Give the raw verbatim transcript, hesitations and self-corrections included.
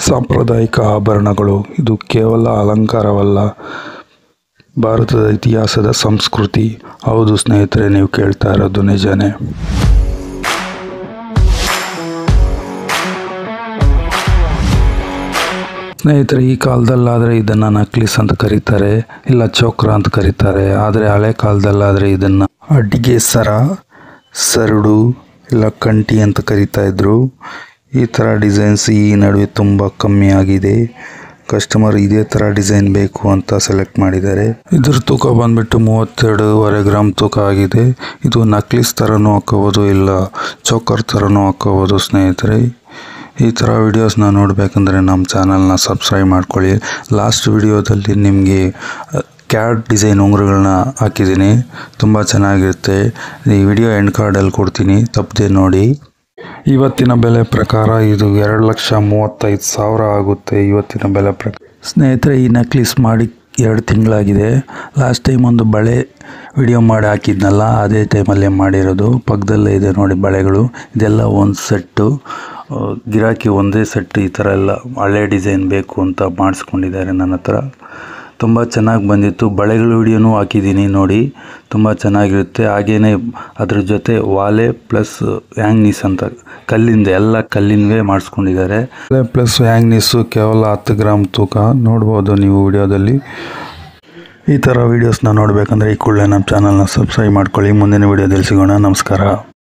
ಸಾಂಪ್ರದಾಯಿಕ ಆಭರಣಗಳು ಇದು ಕೇವಲ ಅಲಂಕಾರವಲ್ಲ, ಭಾರತದ ಇತಿಹಾಸದ ಸಂಸ್ಕೃತಿ. ಹೌದು ಸ್ನೇಹಿತರೆ, ನೀವು ಕೇಳ್ತಾ ಇರೋದು ನಿಜಾನೇ. ಸ್ನೇಹಿತರೆ, ಈ ಕಾಲದಲ್ಲಾದರೆ ಇದನ್ನು ನಕ್ಲಿಸ್ ಅಂತ ಕರೀತಾರೆ, ಇಲ್ಲ ಚೋಕ್ರ ಅಂತ ಕರೀತಾರೆ. ಆದರೆ ಹಳೆ ಕಾಲದಲ್ಲಾದರೆ ಇದನ್ನು ಅಡ್ಡಿಗೆ ಸರ, ಸರಡು ಇಲ್ಲ ಕಂಠಿ ಅಂತ ಕರೀತಾ ಇದ್ರು. ಈ ಥರ ಡಿಸೈನ್ಸ್ ಈ ನಡುವೆ ತುಂಬ ಕಮ್ಮಿ ಆಗಿದೆ. ಕಸ್ಟಮರ್ ಇದೇ ಥರ ಡಿಸೈನ್ ಬೇಕು ಅಂತ ಸೆಲೆಕ್ಟ್ ಮಾಡಿದ್ದಾರೆ. ಇದ್ರ ತೂಕ ಬಂದ್ಬಿಟ್ಟು ಮೂವತ್ತೆರಡೂವರೆ ಗ್ರಾಮ್ ತೂಕ ಆಗಿದೆ. ಇದು ನಕ್ಲಿಸ್ ಥರನೂ ಹಾಕೋಬೋದು, ಇಲ್ಲ ಚೋಕರ್ ಥರನೂ ಹಾಕೋಬೋದು. ಸ್ನೇಹಿತರೆ, ಈ ಥರ ವೀಡಿಯೋಸ್ನ ನೋಡಬೇಕಂದ್ರೆ ನಮ್ಮ ಚಾನಲ್ನ ಸಬ್ಸ್ಕ್ರೈಬ್ ಮಾಡ್ಕೊಳ್ಳಿ. ಲಾಸ್ಟ್ ವಿಡಿಯೋದಲ್ಲಿ ನಿಮಗೆ ಕ್ಯಾಟ್ ಡಿಸೈನ್ ಉಂಗುರಗಳನ್ನ ಹಾಕಿದ್ದೀನಿ, ತುಂಬ ಚೆನ್ನಾಗಿರುತ್ತೆ. ಈ ವಿಡಿಯೋ ಎಂಡ್ ಕಾರ್ಡಲ್ಲಿ ಕೊಡ್ತೀನಿ, ತಪ್ಪದೆ ನೋಡಿ. ಇವತ್ತಿನ ಬೆಲೆ ಪ್ರಕಾರ ಇದು ಎರಡು ಲಕ್ಷ ಮೂವತ್ತೈದು ಸಾವಿರ ಆಗುತ್ತೆ ಇವತ್ತಿನ ಬೆಲೆ ಪ್ರಕಾರ. ಸ್ನೇಹಿತರೆ, ಈ ನಕ್ಲಿಸ್ ಮಾಡಿ ಎರಡು ತಿಂಗಳಾಗಿದೆ. ಲಾಸ್ಟ್ ಟೈಮ್ ಒಂದು ಬಳೆ ವಿಡಿಯೋ ಮಾಡಿ ಹಾಕಿದ್ನಲ್ಲ, ಅದೇ ಟೈಮಲ್ಲೇ ಮಾಡಿರೋದು. ಪಕ್ಕದಲ್ಲೇ ಇದೆ ನೋಡಿ ಬಳೆಗಳು. ಇದೆಲ್ಲ ಒಂದು ಸೆಟ್ಟು. ಗಿರಾಕಿ ಒಂದೇ ಸೆಟ್ ಈ ಥರ ಎಲ್ಲ ಹಳೆ ಡಿಸೈನ್ ಬೇಕು ಅಂತ ಮಾಡಿಸ್ಕೊಂಡಿದ್ದಾರೆ ನನ್ನ ಹತ್ರ. ತುಂಬ ಚೆನ್ನಾಗಿ ಬಂದಿತ್ತು. ಬಳೆಗಳ ವಿಡಿಯೋನೂ ಹಾಕಿದ್ದೀನಿ ನೋಡಿ, ತುಂಬ ಚೆನ್ನಾಗಿರುತ್ತೆ. ಹಾಗೆಯೇ ಅದ್ರ ಜೊತೆ ವಾಲೆ ಪ್ಲಸ್ ಹ್ಯಾಂಗ್ನೀಸ್ ಅಂತ ಕಲ್ಲಿಂದ ಎಲ್ಲ ಕಲ್ಲಿನವೇ ಮಾಡಿಸ್ಕೊಂಡಿದ್ದಾರೆ. ಪ್ಲಸ್ ಹ್ಯಾಂಗ್ನೀಸು ಕೇವಲ ಹತ್ತು ಗ್ರಾಮ್ ತೂಕ ನೋಡ್ಬೋದು ನೀವು ವಿಡಿಯೋದಲ್ಲಿ. ಈ ಥರ ವೀಡಿಯೋಸ್ನ ನೋಡಬೇಕಂದ್ರೆ ಈ ಕೂಡಲೇ ನಮ್ಮ ಚಾನಲ್ನ ಸಬ್ಸ್ಕ್ರೈಬ್ ಮಾಡ್ಕೊಳ್ಳಿ. ಮುಂದಿನ ವಿಡಿಯೋದಲ್ಲಿ ಸಿಗೋಣ. ನಮಸ್ಕಾರ.